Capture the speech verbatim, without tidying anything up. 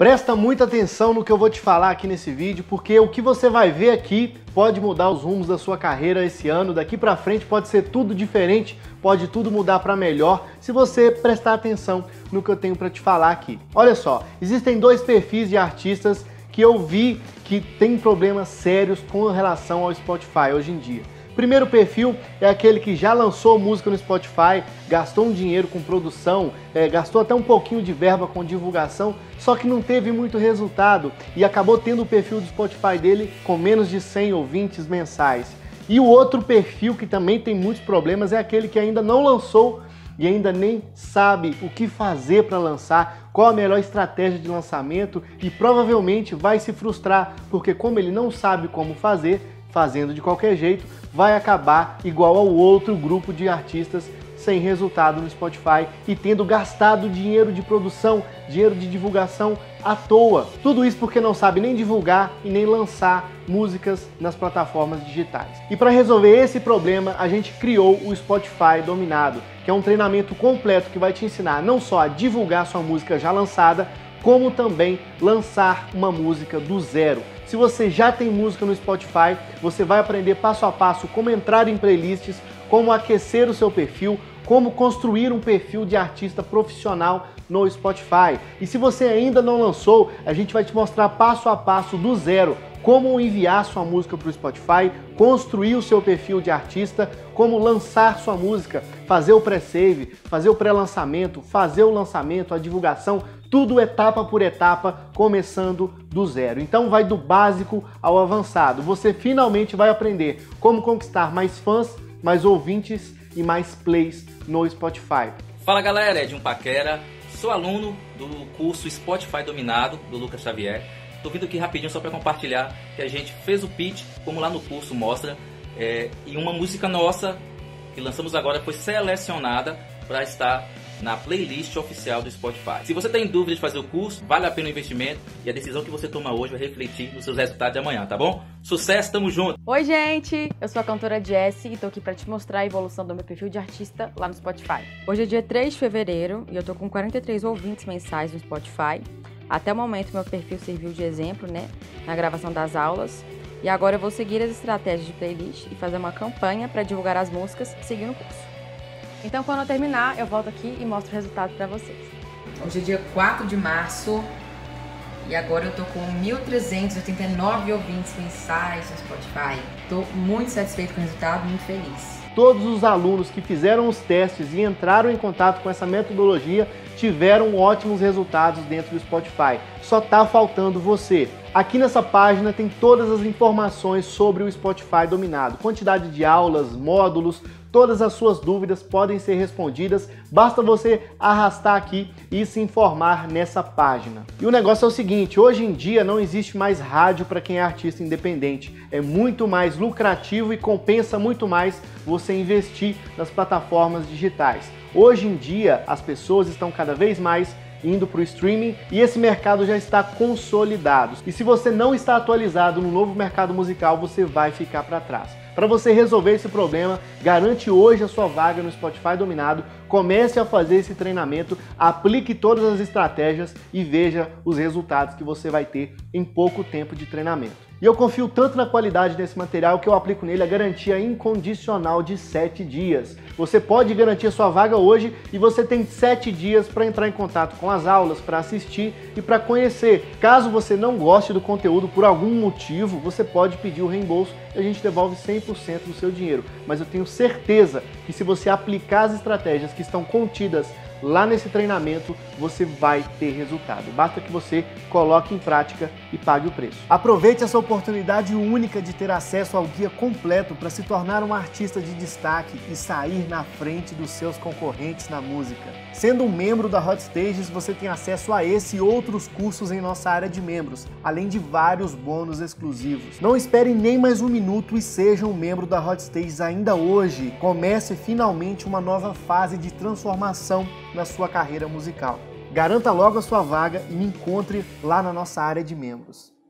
Presta muita atenção no que eu vou te falar aqui nesse vídeo, porque o que você vai ver aqui pode mudar os rumos da sua carreira esse ano. Daqui pra frente pode ser tudo diferente, pode tudo mudar para melhor se você prestar atenção no que eu tenho para te falar aqui. Olha só, existem dois perfis de artistas que eu vi que tem problemas sérios com relação ao Spotify hoje em dia. O primeiro perfil é aquele que já lançou música no Spotify, gastou um dinheiro com produção, é, gastou até um pouquinho de verba com divulgação, só que não teve muito resultado e acabou tendo o perfil do Spotify dele com menos de cem ouvintes mensais. E o outro perfil que também tem muitos problemas é aquele que ainda não lançou e ainda nem sabe o que fazer para lançar, qual a melhor estratégia de lançamento e provavelmente vai se frustrar, porque como ele não sabe como fazer, fazendo de qualquer jeito, vai acabar igual ao outro grupo de artistas sem resultado no Spotify e tendo gastado dinheiro de produção, dinheiro de divulgação à toa. Tudo isso porque não sabe nem divulgar e nem lançar músicas nas plataformas digitais. E para resolver esse problema, a gente criou o Spotify Dominado, que é um treinamento completo que vai te ensinar não só a divulgar sua música já lançada, como também lançar uma música do zero. Se você já tem música no Spotify, você vai aprender passo a passo como entrar em playlists, como aquecer o seu perfil, como construir um perfil de artista profissional no Spotify. E se você ainda não lançou, a gente vai te mostrar passo a passo do zero como enviar sua música para o Spotify, construir o seu perfil de artista, como lançar sua música, fazer o pré-save, fazer o pré-lançamento, fazer o lançamento, a divulgação, tudo etapa por etapa, começando do zero. Então vai do básico ao avançado. Você finalmente vai aprender como conquistar mais fãs, mais ouvintes e mais plays no Spotify. Fala galera, Edinho Paquera, sou aluno do curso Spotify Dominado, do Lucas Xavier. Tô vindo aqui rapidinho só para compartilhar que a gente fez o pitch, como lá no curso mostra, é, e uma música nossa que lançamos agora foi selecionada para estar na playlist oficial do Spotify. Se você tem dúvida de fazer o curso, vale a pena o investimento e a decisão que você toma hoje vai refletir nos seus resultados de amanhã, tá bom? Sucesso, tamo junto! Oi gente, eu sou a cantora Jessie e tô aqui pra te mostrar a evolução do meu perfil de artista lá no Spotify. Hoje é dia três de fevereiro e eu tô com quarenta e três ouvintes mensais no Spotify. Até o momento meu perfil serviu de exemplo, né, na gravação das aulas. E agora eu vou seguir as estratégias de playlist e fazer uma campanha para divulgar as músicas seguindo o curso. Então, quando eu terminar, eu volto aqui e mostro o resultado pra vocês. Hoje é dia quatro de março e agora eu tô com mil trezentos e oitenta e nove ouvintes mensais no Spotify. Tô muito satisfeito com o resultado, muito feliz. Todos os alunos que fizeram os testes e entraram em contato com essa metodologia tiveram ótimos resultados dentro do Spotify. Só tá faltando você. Aqui nessa página tem todas as informações sobre o Spotify Dominado. Quantidade de aulas, módulos, todas as suas dúvidas podem ser respondidas. Basta você arrastar aqui e se informar nessa página. E o negócio é o seguinte, hoje em dia não existe mais rádio para quem é artista independente. É muito mais lucrativo e compensa muito mais você investir nas plataformas digitais. Hoje em dia as pessoas estão cada vez mais indo para o streaming e esse mercado já está consolidado. E se você não está atualizado no novo mercado musical, você vai ficar para trás. Para você resolver esse problema, garante hoje a sua vaga no Spotify Dominado, comece a fazer esse treinamento, aplique todas as estratégias e veja os resultados que você vai ter em pouco tempo de treinamento. E eu confio tanto na qualidade desse material que eu aplico nele a garantia incondicional de sete dias. Você pode garantir a sua vaga hoje e você tem sete dias para entrar em contato com as aulas, para assistir e para conhecer. Caso você não goste do conteúdo por algum motivo, você pode pedir o reembolso e a gente devolve cem por cento do seu dinheiro. Mas eu tenho certeza que se você aplicar as estratégias que estão contidas lá nesse treinamento, você vai ter resultado. Basta que você coloque em prática e pague o preço. Aproveite essa oportunidade única de ter acesso ao guia completo para se tornar um artista de destaque e sair na frente dos seus concorrentes na música. Sendo um membro da Hot Stages, você tem acesso a esse e outros cursos em nossa área de membros, além de vários bônus exclusivos. Não espere nem mais um minuto e seja um membro da Hot Stages ainda hoje. Comece finalmente uma nova fase de transformação na sua carreira musical. Garanta logo a sua vaga e me encontre lá na nossa área de membros.